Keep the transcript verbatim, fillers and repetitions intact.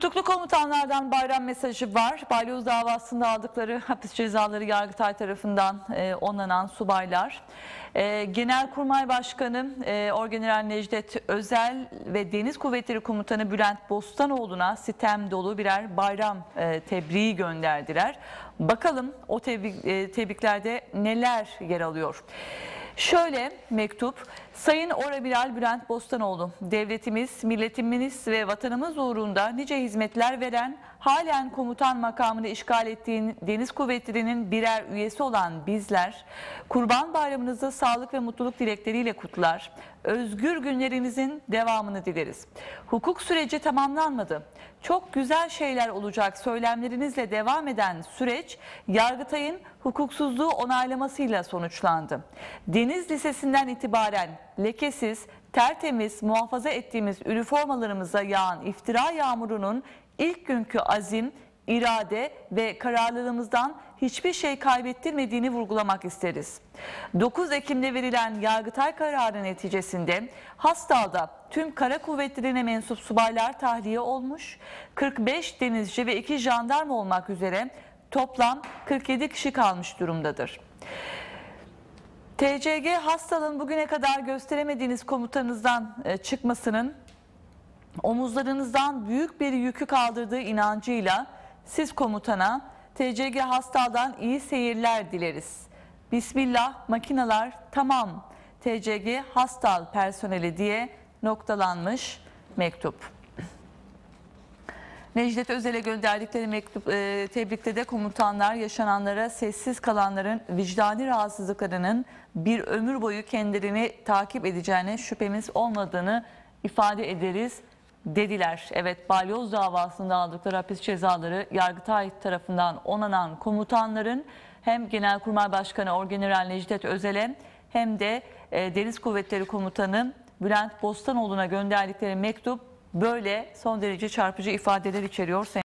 Tutuklu komutanlardan bayram mesajı var. Balyoz davasında aldıkları hapis cezaları Yargıtay tarafından e, onanan subaylar. E, Genelkurmay Başkanı e, Orgeneral Necdet Özel ve Deniz Kuvvetleri Komutanı Bülent Bostanoğlu'na sitem dolu birer bayram e, tebriği gönderdiler. Bakalım o tebrik, e, tebriklerde neler yer alıyor? Şöyle mektup: Sayın Oramiral Bülent Bostanoğlu, devletimiz, milletimiz ve vatanımız uğrunda nice hizmetler veren, halen komutan makamını işgal ettiğin Deniz Kuvvetleri'nin birer üyesi olan bizler, Kurban Bayramınızı sağlık ve mutluluk dilekleriyle kutlar, özgür günlerinizin devamını dileriz. Hukuk süreci tamamlanmadı. Çok güzel şeyler olacak söylemlerinizle devam eden süreç, Yargıtay'ın hukuksuzluğu onaylamasıyla sonuçlandı. Deniz Lisesi'nden itibaren lekesiz, tertemiz muhafaza ettiğimiz üniformalarımıza yağan iftira yağmurunun ilk günkü azim, irade ve kararlılığımızdan hiçbir şey kaybettirmediğini vurgulamak isteriz. dokuz Ekim'de verilen Yargıtay kararı neticesinde Hastal'da tüm kara kuvvetlerine mensup subaylar tahliye olmuş, kırk beş denizci ve iki jandarma olmak üzere toplam kırk yedi kişi kalmış durumdadır. T C G Hastal'ın bugüne kadar gösteremediğiniz komutanınızdan çıkmasının omuzlarınızdan büyük bir yükü kaldırdığı inancıyla siz komutana T C G Hastal'dan iyi seyirler dileriz. Bismillah, makinalar tamam, T C G Hastal personeli diye noktalanmış mektup. Necdet Özel'e gönderdikleri mektup, e, tebrikte de komutanlar yaşananlara sessiz kalanların vicdani rahatsızlıklarının bir ömür boyu kendilerini takip edeceğine şüphemiz olmadığını ifade ederiz dediler. Evet, Balyoz davasında aldıkları hapis cezaları Yargıtay tarafından onanan komutanların hem Genelkurmay Başkanı Orgeneral Necdet Özel'e hem de e, Deniz Kuvvetleri Komutanı Bülent Bostanoğlu'na gönderdikleri mektup böyle son derece çarpıcı ifadeler içeriyor.